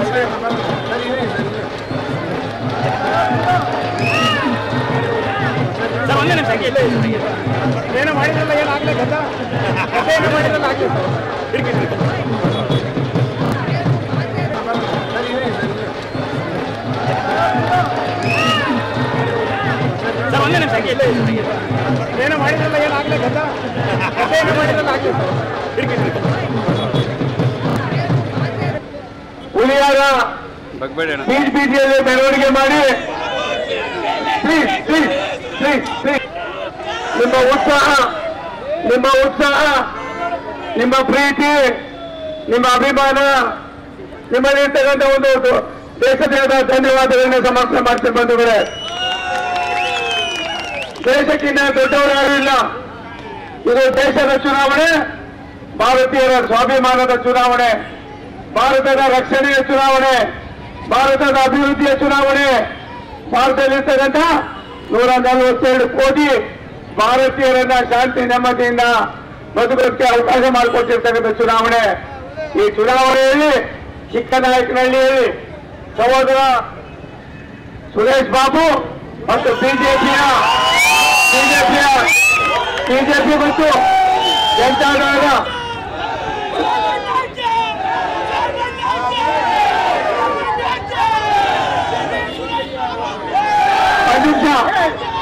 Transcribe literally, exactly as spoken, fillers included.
Sir ಒಂದೇ ನಿಮಿಷ ಹಂಗೆ ಏನೋ ಮಾಡಿದ್ರಲ್ಲ ಏನಾಗಲೇ ಗೊತ್ತಾ ಏನೋ ಮಾಡಿದ್ರಲ್ಲ ಆಗಲಿ ಸರ್ ಒಂದೇ ನಿಮಿಷ ಹಂಗೆ ಏನೋ ಮಾಡಿದ್ರಲ್ಲ ಏನಾಗಲೇ ಗೊತ್ತಾ ಏನೋ ಮಾಡಿದ್ರಲ್ಲ ಆಗಲಿ ಹುಲಿಯಾಗ ಬೀಚ್ ಬೀದಿಯಲ್ಲಿ ಮೆರವಣಿಗೆ ಮಾಡಿ ಪ್ಲೀಸ್ ಪ್ಲೀಸ್ ಪ್ಲೀಸ್ ಪ್ಲೀಸ್ ನಿಮ್ಮ ಉತ್ಸಾಹ ನಿಮ್ಮ ಉತ್ಸಾಹ ನಿಮ್ಮ ಪ್ರೀತಿ ನಿಮ್ಮ ಅಭಿಮಾನ ನಿಮ್ಮಲ್ಲಿರ್ತಕ್ಕಂಥ ಒಂದು ದೇಶದ ಧನ್ಯವಾದಗಳನ್ನ ಸಮರ್ಪಣೆ ಮಾಡ್ತೀನಿ ಬಂಧುಗಳೇ. ದೇಶಕ್ಕಿಂತ ದೊಡ್ಡವರು ಯಾರೂ ಇಲ್ಲ. ಇದು ದೇಶದ ಚುನಾವಣೆ, ಭಾರತೀಯರ ಸ್ವಾಭಿಮಾನದ ಚುನಾವಣೆ, ಭಾರತದ ರಕ್ಷಣೆಯ ಚುನಾವಣೆ, ಭಾರತದ ಅಭಿವೃದ್ಧಿಯ ಚುನಾವಣೆ. ಭಾರತದಲ್ಲಿರ್ತಕ್ಕಂಥ ನೂರ ನಲವತ್ತೆರಡು ಕೋಟಿ ಭಾರತೀಯರನ್ನ ಶಾಂತಿ ನೆಮ್ಮದಿಯಿಂದ ಬದುಕೋಕ್ಕೆ ಅವಕಾಶ ಮಾಡಿಕೊಟ್ಟಿರ್ತಕ್ಕಂಥ ಚುನಾವಣೆ. ಈ ಚುನಾವಣೆಯಲ್ಲಿ ಚಿಕ್ಕನಾಯಕನಹಳ್ಳಿಯಲ್ಲಿ ಸಹೋದರ ಸುರೇಶ್ ಬಾಬು ಮತ್ತು ಬಿಜೆಪಿಯ ಬಿಜೆಪಿಯ ಬಿಜೆಪಿ ಮತ್ತು ಜನತಾದಳದ ಅಮಿತ್ ಶಾ